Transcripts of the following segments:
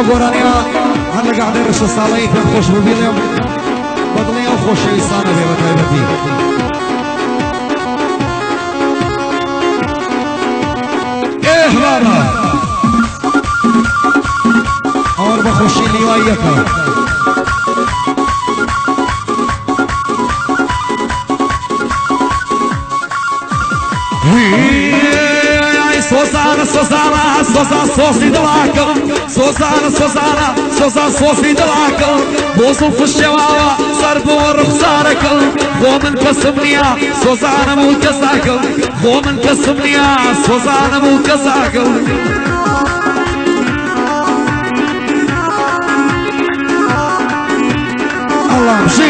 گورانیا هر لقاعدين رش الصالحين خوش ببيلهم بدلي او خوش انسان به بتایبتی ايه بابا اور بخوشی لیوائیه کا Sozana, Sozana, Sozana, Sosi de lacă Sozana, Sozana, Sozana, Sosi de lacă Bozul fâșeaua, sarbul ruxară că Homân că sâmnia, Sozana mulcă sacă Homân că sâmnia, Sozana mulcă sacă Allah, și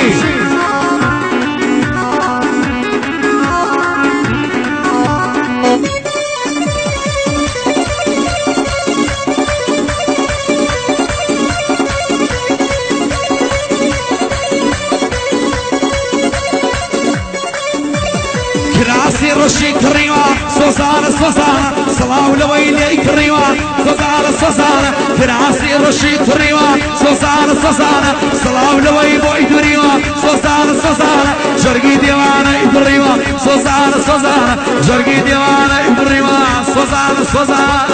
رشي كريمة سوزانة سوزانة صلاة لويلي كريمة سوزانة سوزانة فرعاسي رشي كريمة سوزانة سوزانة صلاة لويلي كريمة سوزانة سوزانة جرقي ديوانة كريمة سوزانة سوزانة جرقي ديوانة كريمة سوزانة سوزانة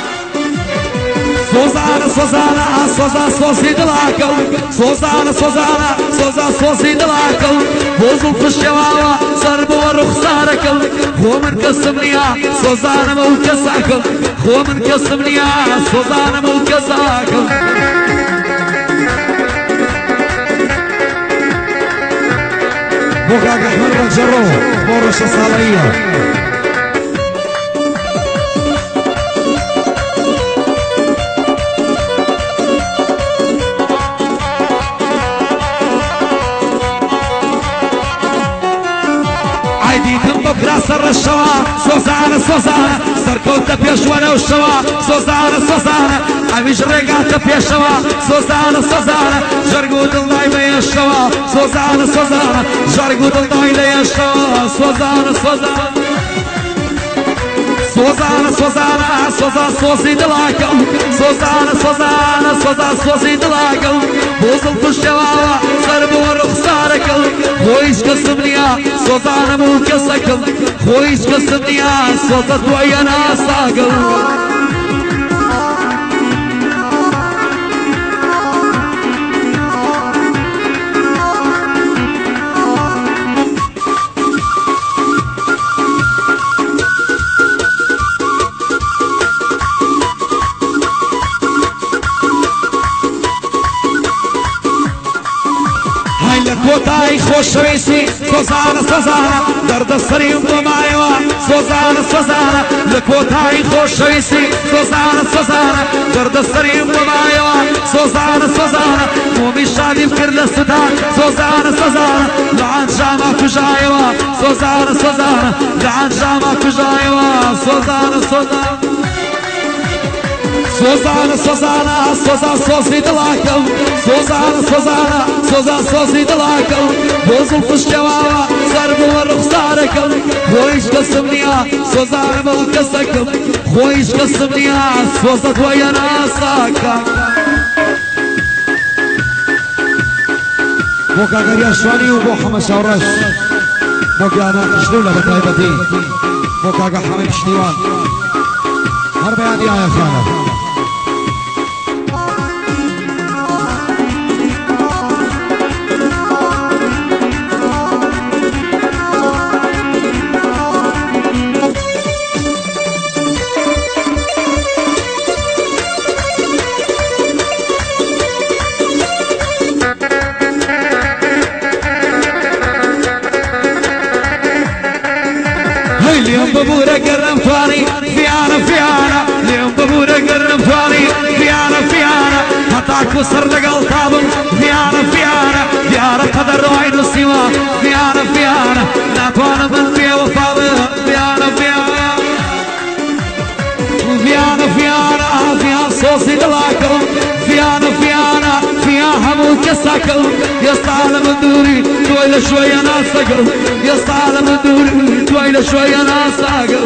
Sozana, Sozana, Sozana, Sosi de lacă Sozana, Sozana, Sozana, Sosi de lacă Bozul fâșeaua, sarbul ruxară că Homân că sâmnia, Sozana mulcă sacă Homân că sâmnia, Sozana mulcă sacă Bocaga Ahmed Rajaro, Borușa Salaia سر الشوا سوزانة سوزانة سركوت بيشوانا والشوا سوزانة سوزانة عميش رقعت بيشوا سوزانة سوزانة جرقود الله بين الشوا سوزانة سوزانة جرقود الله بين الشوا سوزانة سوزانة Sozana, Sozana, Sozana, Sosi de lacă Sozana, Sozana, Sozana, Sosi de lacă Bozul fâșeaua, sarbul ruxară că Hoișcă sâmnia, Sozana mulcă sacă Hoișcă sâmnia, Sozana toiana sacă کوتای خوشویسی سوزانه سوزانه درد سریم بمایوا سوزانه سوزانه لکوتای خوشویسی سوزانه سوزانه درد سریم بمایوا سوزانه سوزانه مومی شادی فکر لسدان سوزانه سوزانه لعن جاما کجایوا سوزانه سوزانه لعن جاما کجایوا سوزانه سوزانه Sozana, Sozana, Sozana, Sosi de lacă Sozana, Sozana, Sozana, Sosi de lacă Bozul fâșeaua, sarbul ruxară că Hoișcă sâmnia, Sozana mulcă sacă Hoișcă sâmnia, Sozana toiana sacă Boca Garia Șoani, Ubo Hamad Șauraș Boca Ana Kışnula betaybeti Boca Hamad Şnivan Har beyan ya khana اليوم ببورة قرم فاني فيانا اليوم ببورة قرم فاني فيانا هتاك وصر لقل طابم فيانا قدر وعين السوا فيانا ناتوانا من فيا وفاضي فيها صوصي دلاكم فيانا فيها حمود كساكم يستعال من دوري تويل شوية ناسكم يستعال من دوري تويل شوية ناسكم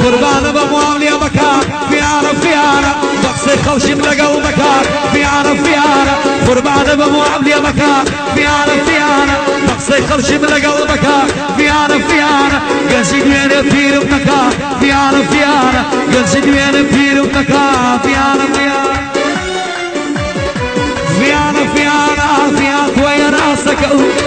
قربان بمعاملة بكا فيانا بقصي خوشم لقلبك فيانا قربان بمعاملة بكا فيانا بقصي خوشم لقلبك فيانا قنشد وين فير بكا فيانا قنشد وين فير بكا فيانا ويا راسك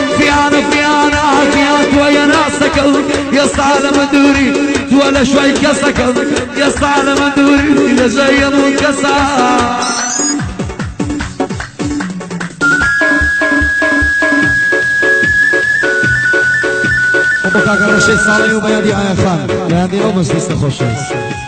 فياك ويا راسك يا صالم دوري ولا شوي كسك يا صالم دوري يا جاي منكسر وبكاك الرشيد صالح وبيادي آيا خان بيادي أو مجلس خوش